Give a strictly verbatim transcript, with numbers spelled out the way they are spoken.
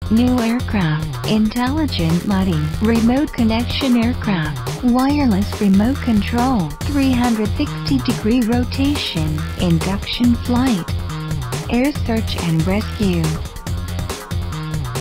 New aircraft, intelligent lighting, remote connection aircraft, wireless remote control, three hundred sixty degree rotation, induction flight, air search and rescue.